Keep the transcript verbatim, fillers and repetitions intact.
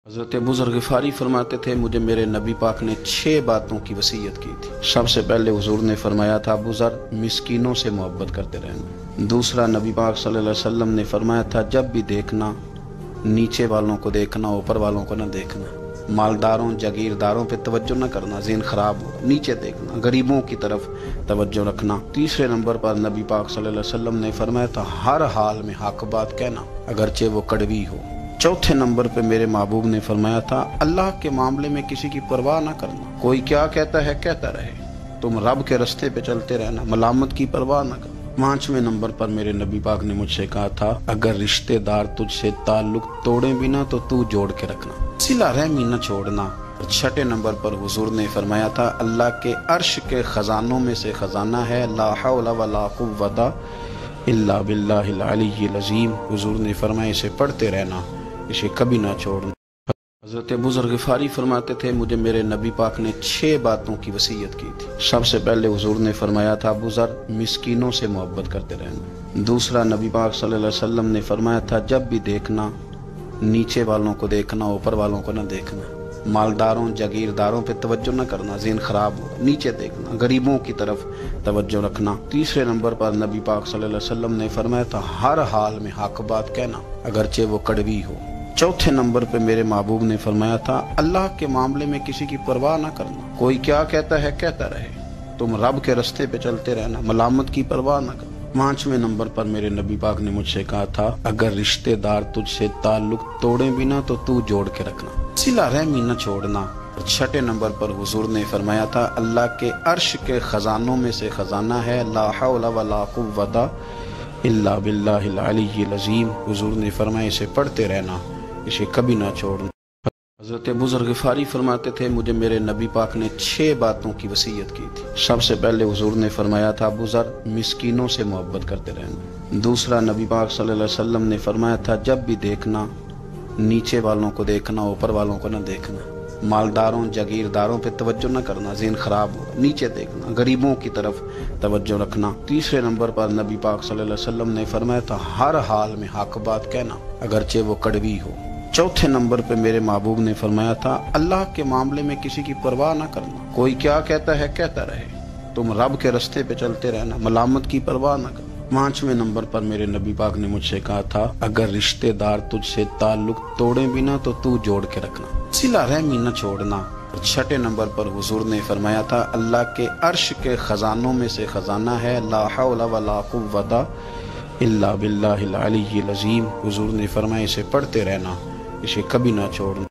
हज़रत अबू ज़र ग़िफ़ारी फरमाते थे, मुझे मेरे नबी पाक ने छह बातों की वसीयत की थी। सबसे पहले हुजूर ने फरमाया था, अबू ज़र मिस्कीनों से मोहब्बत करते रहना। दूसरा, नबी पाक सल्लल्लाहु अलैहि वसल्लम ने फरमाया था, जब भी देखना नीचे वालों को देखना, ऊपर वालों को न देखना। मालदारों जागीरदारों पे तवज्जो न करना, ज़हन ख़राब होगा। नीचे देखना, गरीबों की तरफ तवज्जो रखना। तीसरे नंबर पर नबी पाक सल्लल्लाहु अलैहि वसल्लम ने फरमाया था, हर हाल में हक बात कहना, अगरचे वो कड़वी हो। चौथे नंबर पे मेरे महबूब ने फरमाया था, अल्लाह के मामले में किसी की परवाह ना करना। कोई क्या कहता है कहता रहे, तुम रब के रास्ते पे चलते रहना, मलामत की परवाह ना करना। पांचवें नंबर पर मेरे नबी पाक ने मुझसे कहा था, अगर रिश्तेदार तुझसे ताल्लुक तोड़े भी ना तो तू जोड़ के रखना, सिला रहमी न छोड़ना। छठे नंबर पर हुजूर ने फरमाया था, अल्लाह के अर्श के खजानों में से खजाना है, ला हौला वला कुव्वता इल्ला बिल्लाहिल अलीय्यिल अज़ीम। हुजूर ने फरमाया, इसे पढ़ते रहना, इसे कभी ना छोड़ना। हज़रत अबू ज़र ग़िफ़ारी फरमाते थे, मुझे मेरे नबी पाक ने छह बातों की वसीयत की थी। सबसे पहले हुजूर ने फरमाया था, अबू ज़र मिस्कीनों से मोहब्बत करते रहना। दूसरा, नबी पाक सल्लल्लाहु अलैहि वसल्लम ने फरमाया था, जब भी देखना नीचे वालों को देखना, ऊपर वालों को न देखना। मालदारों जागीरदारों पे तवज्जो न करना, ज़हन ख़राब होगा। नीचे देखना, गरीबों की तरफ तवज्जो रखना। तीसरे नंबर पर नबी पाक सल्लल्लाहु अलैहि वसल्लम ने फरमाया था, हर हाल में हक बात कहना, अगरचे वो कड़वी हो। चौथे नंबर पे मेरे महबूब ने फरमाया था, अल्लाह के मामले में किसी की परवाह ना करना। कोई क्या कहता है कहता रहे, तुम रब के रास्ते पे चलते रहना, मलामत की परवाह ना करना। पांचवें नंबर पर मेरे नबी पाक ने मुझसे कहा था, अगर रिश्तेदार तुझसे ताल्लुक तोड़े भी ना तो तू जोड़ के रखना, सिला रहमी न छोड़ना। छठे नंबर पर हुजूर ने फरमाया था, अल्लाह के अर्श के खजानों में से खजाना है, ला हौला वला कुव्वता इल्ला बिल्लाहिल अलीय्यिल अज़ीम। हुजूर ने फरमाया, इसे पढ़ते रहना, इसे कभी ना छोड़ना। हज़रत अबू ज़र ग़िफ़ारी फरमाते थे, मुझे मेरे नबी पाक ने छह बातों की वसीयत की थी। सबसे पहले हुजूर ने फरमाया था, अबू ज़र मिस्कीनों से मोहब्बत करते रहना। दूसरा, नबी पाक सल्लल्लाहु अलैहि वसल्लम ने फरमाया था, जब भी देखना नीचे वालों को देखना, ऊपर वालों को न देखना। मालदारों जागीरदारों पे तवज्जो न करना, ज़हन ख़राब होगा। नीचे देखना, गरीबों की तरफ तवज्जो रखना। तीसरे नंबर पर नबी पाक सल्लल्लाहु अलैहि वसल्लम ने फरमाया था, हर हाल में हक बात कहना, अगरचे वो कड़वी हो। चौथे नंबर पे मेरे महबूब ने फरमाया था, अल्लाह के मामले में किसी की परवाह ना करना। कोई क्या कहता है कहता रहे, तुम रब के रास्ते पे चलते रहना, मलामत की परवाह ना करना। पांचवें नंबर पर मेरे नबी पाक ने मुझसे कहा था, अगर रिश्तेदार तुझसे ताल्लुक तोड़े भी ना तो तू जोड़ के रखना, सिला रहमी न छोड़ना। छठे नंबर पर हुजूर ने फरमाया था, अल्लाह के अर्श के खजानों में से खजाना है, ला हौला वला कुव्वता इल्ला बिल्लाहिल अलीय्यिल अज़ीम। हुजूर ने फरमाया, इसे पढ़ते रहना, इसे कभी ना छोड़ना।